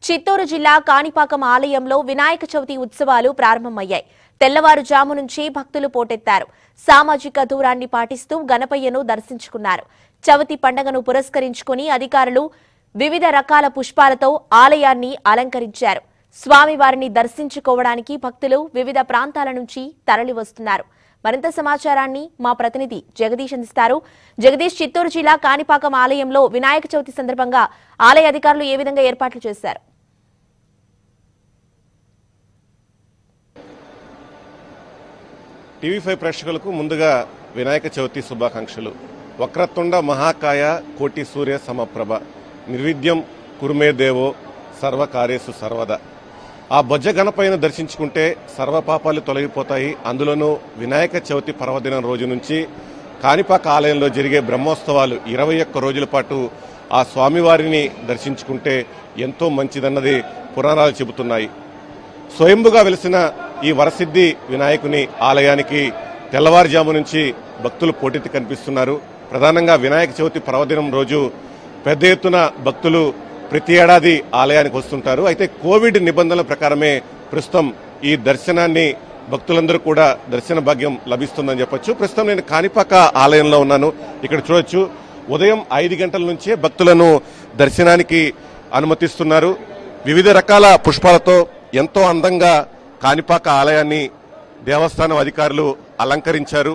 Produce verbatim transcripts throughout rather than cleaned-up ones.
చిత్తూరు జిల్లా కాణిపాకం ఆలయంలో వినాయక చవితి ఉత్సవాలు ప్రారంభమయ్యాయి. తెల్లవారుజాము నుంచి భక్తులు పోటెత్తారు. సామాజిక దూరాన్ని పాటిస్తూ గణపయ్యను దర్శించుకున్నారు. చవితి పండుగను పురస్కరించుకుని అధికారులు వివిధ రకాల పుష్పాలతో ఆలయాన్ని అలంకరించారు. స్వామివారిని దర్శించుకోవడానికి భక్తులు వివిధ ప్రాంతాల నుంచి తరలివస్తున్నారు. మరింత సమాచారాన్ని మా ప్రతినిధి జగదీష్ అందిస్తారు. జగదీష్, చిత్తూరు జిల్లా కాణిపాకం ఆలయంలో వినాయక చవితి సందర్భంగా ఆలయ అధికారులు ఏ విధంగా ఏర్పాట్లు చేశారు? టీవీ ఫైవ్ ప్రేక్షకులకు ముందుగా వినాయక చవితి శుభాకాంక్షలు. వక్రతుండ మహాకాయ కోటి సూర్య సమప్రభ నిర్విద్యం కురుమే దేవో సర్వకార్యేషు సర్వదా. ఆ బొజ్జ గణపయ్యను దర్శించుకుంటే సర్వపాపాలు తొలగిపోతాయి. అందులోనూ వినాయక చవితి పర్వదినం రోజు నుంచి కాణిపాక ఆలయంలో జరిగే బ్రహ్మోత్సవాలు ఇరవై ఒక్క రోజుల పాటు ఆ స్వామివారిని దర్శించుకుంటే ఎంతో మంచిదన్నది పురాణాలు చెబుతున్నాయి. స్వయంభుగా వెలిసిన ఈ వరసిద్ధి వినాయకుని ఆలయానికి తెల్లవారుజాము నుంచి భక్తులు పోటెత్తి కనిపిస్తున్నారు. ప్రధానంగా వినాయక చవితి పర్వదినం రోజు పెద్ద ఎత్తున భక్తులు ప్రతి ఏడాది ఆలయానికి వస్తుంటారు. అయితే కోవిడ్ నిబంధనల ప్రకారమే ప్రస్తుతం ఈ దర్శనాన్ని భక్తులందరూ కూడా దర్శన భాగ్యం లభిస్తుందని చెప్పొచ్చు. ప్రస్తుతం నేను కాణిపాక ఆలయంలో ఉన్నాను. ఇక్కడ చూడొచ్చు, ఉదయం ఐదు గంటల నుంచే భక్తులను దర్శనానికి అనుమతిస్తున్నారు. వివిధ రకాల పుష్పాలతో ఎంతో అందంగా కాణిపాక ఆలయాన్ని దేవస్థానం అధికారులు అలంకరించారు.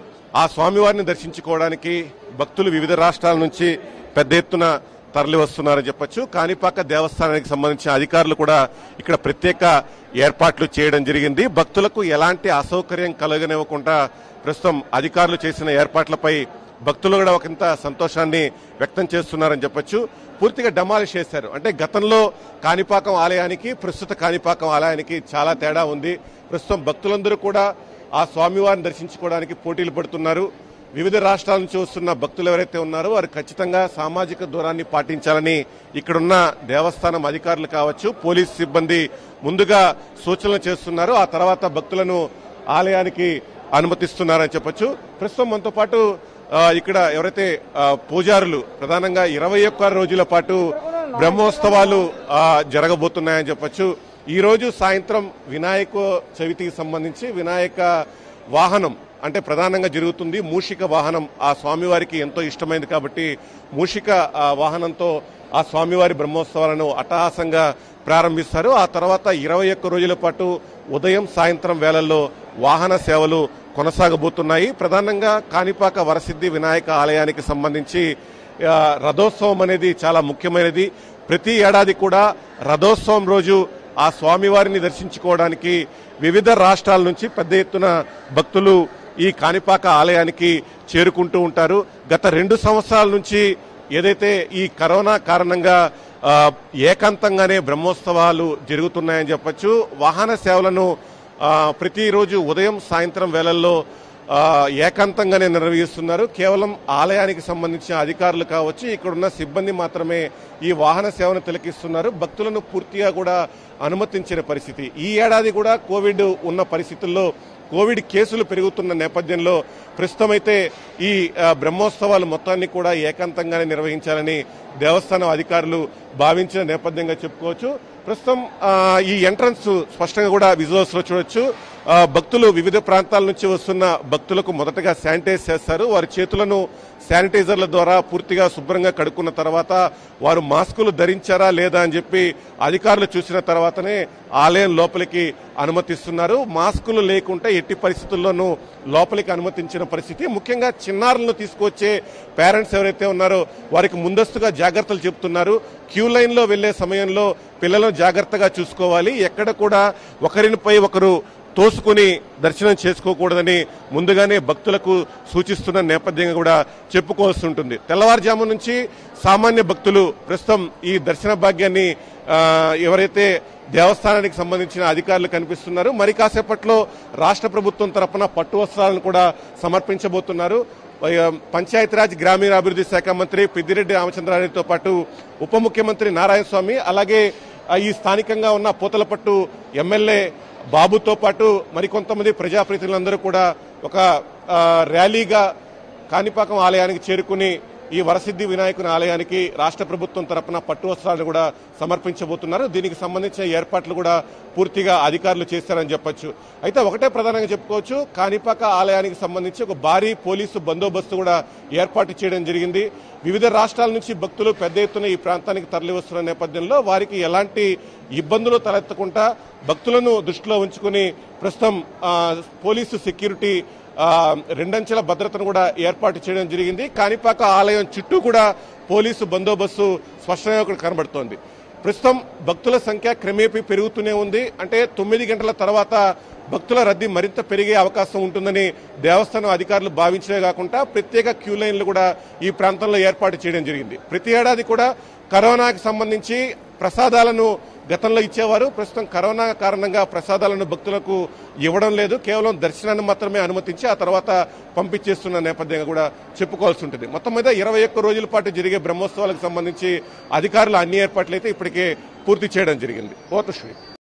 ఆ స్వామివారిని దర్శించుకోవడానికి భక్తులు వివిధ రాష్ట్రాల నుంచి పెద్ద ఎత్తున తరలి వస్తున్నారని చెప్పొచ్చు. కాణిపాక దేవస్థానానికి సంబంధించిన అధికారులు కూడా ఇక్కడ ప్రత్యేక ఏర్పాట్లు చేయడం జరిగింది. భక్తులకు ఎలాంటి అసౌకర్యం కలగనివ్వకుండా ప్రస్తుతం అధికారులు చేసిన ఏర్పాట్లపై భక్తులు కూడా ఒకంత సంతోషాన్ని వ్యక్తం చేస్తున్నారని చెప్పొచ్చు. పూర్తిగా డమాలిష్ చేశారు. అంటే గతంలో కాణిపాకం ఆలయానికి ప్రస్తుత కాణిపాకం ఆలయానికి చాలా తేడా ఉంది. ప్రస్తుతం భక్తులందరూ కూడా ఆ స్వామివారిని దర్శించుకోవడానికి పోటీలు పడుతున్నారు. వివిధ రాష్ట్రాల నుంచి వస్తున్న భక్తులు ఎవరైతే ఉన్నారో వారు ఖచ్చితంగా సామాజిక దూరాన్ని పాటించాలని ఇక్కడున్న దేవస్థానం అధికారులు కావచ్చు, పోలీస్ సిబ్బంది ముందుగా సూచనలు చేస్తున్నారు. ఆ తర్వాత భక్తులను ఆలయానికి అనుమతిస్తున్నారని చెప్పొచ్చు. ప్రస్తుతం మనతో పాటు ఇక్కడ ఎవరైతే పూజారులు ప్రధానంగా ఇరవై ఒక్క రోజుల పాటు బ్రహ్మోత్సవాలు జరగబోతున్నాయని చెప్పొచ్చు. ఈ రోజు సాయంత్రం వినాయక చవితికి సంబంధించి వినాయక వాహనం అంటే ప్రధానంగా జరుగుతుంది. మూషిక వాహనం ఆ స్వామివారికి ఎంతో ఇష్టమైంది కాబట్టి మూషిక వాహనంతో ఆ స్వామివారి బ్రహ్మోత్సవాలను అట్టహాసంగా ప్రారంభిస్తారు. ఆ తర్వాత ఇరవై ఒక్క రోజుల పాటు ఉదయం సాయంత్రం వేళల్లో వాహన సేవలు కొనసాగబోతున్నాయి. ప్రధానంగా కాణిపాక వరసిద్ధి వినాయక ఆలయానికి సంబంధించి రథోత్సవం అనేది చాలా ముఖ్యమైనది. ప్రతి ఏడాది కూడా రథోత్సవం రోజు ఆ స్వామివారిని దర్శించుకోవడానికి వివిధ రాష్ట్రాల నుంచి పెద్ద ఎత్తున భక్తులు ఈ కాణిపాక ఆలయానికి చేరుకుంటూ ఉంటారు. గత రెండు సంవత్సరాల నుంచి ఏదైతే ఈ కరోనా కారణంగా ఏకాంతంగానే బ్రహ్మోత్సవాలు జరుగుతున్నాయని చెప్పొచ్చు. వాహన సేవలను ప్రతిరోజు ఉదయం సాయంత్రం వేళల్లో ఏకాంతంగానే నిర్వహిస్తున్నారు. కేవలం ఆలయానికి సంబంధించిన అధికారులు కావచ్చు, ఇక్కడున్న సిబ్బంది మాత్రమే ఈ వాహన సేవను తిలకిస్తున్నారు. భక్తులను పూర్తిగా కూడా అనుమతించిన పరిస్థితి. ఈ ఏడాది కూడా కోవిడ్ ఉన్న పరిస్థితుల్లో కోవిడ్ కేసులు పెరుగుతున్న నేపథ్యంలో ప్రస్తుతమైతే ఈ బ్రహ్మోత్సవాలు మొత్తాన్ని కూడా ఏకాంతంగానే నిర్వహించాలని దేవస్థానం అధికారులు భావించిన నేపథ్యంగా చెప్పుకోవచ్చు. ప్రస్తుతం ఈ ఎంట్రన్స్ స్పష్టంగా కూడా విజువల్స్ లో చూడొచ్చు. భక్తులు వివిధ ప్రాంతాల నుంచి వస్తున్న భక్తులకు మొదటగా శానిటైజ్ చేస్తారు. వారి చేతులను శానిటైజర్ల ద్వారా పూర్తిగా శుభ్రంగా కడుక్కున్న తర్వాత వారు మాస్కులు ధరించారా లేదా అని చెప్పి అధికారులు చూసిన తర్వాతనే ఆలయం లోపలికి అనుమతిస్తున్నారు. మాస్కులు లేకుంటే ఎట్టి పరిస్థితుల్లోనూ లోపలికి అనుమతించిన పరిస్థితి. ముఖ్యంగా చిన్నారులను తీసుకొచ్చే పేరెంట్స్ ఎవరైతే ఉన్నారో వారికి ముందస్తుగా జాగ్రత్తలు చెబుతున్నారు. క్యూ లైన్ లో వెళ్లే సమయంలో పిల్లలను జాగ్రత్తగా చూసుకోవాలి. ఎక్కడ కూడా ఒకరినిపై ఒకరు తోసుకుని దర్శనం చేసుకోకూడదని ముందుగానే భక్తులకు సూచిస్తున్న నేపథ్యంగా కూడా చెప్పుకోవాల్సి ఉంటుంది. తెల్లవారుజాము నుంచి సామాన్య భక్తులు ప్రస్తుతం ఈ దర్శన భాగ్యాన్ని ఎవరైతే దేవస్థానానికి సంబంధించిన అధికారులు కనిపిస్తున్నారు. మరి కాసేపట్లో రాష్ట్ర ప్రభుత్వం తరఫున పట్టు వస్త్రాలను కూడా సమర్పించబోతున్నారు. పంచాయతీరాజ్ గ్రామీణాభివృద్ధి శాఖ మంత్రి పెద్దిరెడ్డి రామచంద్రారెడ్డితో పాటు ఉప ముఖ్యమంత్రి నారాయణ స్వామి, అలాగే ఈ స్థానికంగా ఉన్న పూతలపట్టు ఎమ్మెల్యే బాబుతో పాటు మరికొంతమంది ప్రజాప్రతినిధులందరూ కూడా ఒక ర్యాలీగా కాణిపాకం ఆలయానికి చేరుకుని ఈ వరసిద్ధి వినాయకుని ఆలయానికి రాష్ట్ర ప్రభుత్వం తరపున పట్టు వస్త్రాలను కూడా సమర్పించబోతున్నారు. దీనికి సంబంధించిన ఏర్పాట్లు కూడా పూర్తిగా అధికారులు చేశారని చెప్పొచ్చు. అయితే ఒకటే ప్రధానంగా చెప్పుకోవచ్చు, కాణిపాక ఆలయానికి సంబంధించి ఒక భారీ పోలీసు బందోబస్తు కూడా ఏర్పాటు చేయడం జరిగింది. వివిధ రాష్ట్రాల నుంచి భక్తులు పెద్ద ఎత్తున ఈ ప్రాంతానికి తరలి వస్తున్న నేపథ్యంలో వారికి ఎలాంటి ఇబ్బందులు తలెత్తకుండా భక్తులను దృష్టిలో ఉంచుకుని ప్రస్తుతం పోలీసు సెక్యూరిటీ రెండంచెల భద్రతను కూడా ఏర్పాటు చేయడం జరిగింది. కాణిపాక ఆలయం చుట్టూ కూడా పోలీసు బందోబస్తు స్పష్టంగా కనబడుతోంది. ప్రస్తుతం భక్తుల సంఖ్య క్రమేపీ పెరుగుతూనే ఉంది. అంటే తొమ్మిది గంటల తర్వాత భక్తుల రద్దీ మరింత పెరిగే అవకాశం ఉంటుందని దేవస్థానం అధికారులు భావించే కాకుండా ప్రత్యేక క్యూ లైన్లు కూడా ఈ ప్రాంతంలో ఏర్పాటు చేయడం జరిగింది. ప్రతి ఏడాది కూడా కరోనాకి సంబంధించి ప్రసాదాలను గతంలో ఇచ్చేవారు. ప్రస్తుతం కరోనా కారణంగా ప్రసాదాలను భక్తులకు ఇవ్వడం లేదు. కేవలం దర్శనాన్ని మాత్రమే అనుమతించి ఆ తర్వాత పంపించేస్తున్న నేపథ్యంగా కూడా చెప్పుకోవాల్సి ఉంటుంది. మొత్తం మీద ఇరవై ఒక్క రోజుల పాటు జరిగే బ్రహ్మోత్సవాలకు సంబంధించి అధికారులు అన్ని ఏర్పాట్లు అయితే ఇప్పటికే పూర్తి చేయడం జరిగింది. ఓ తుష్మి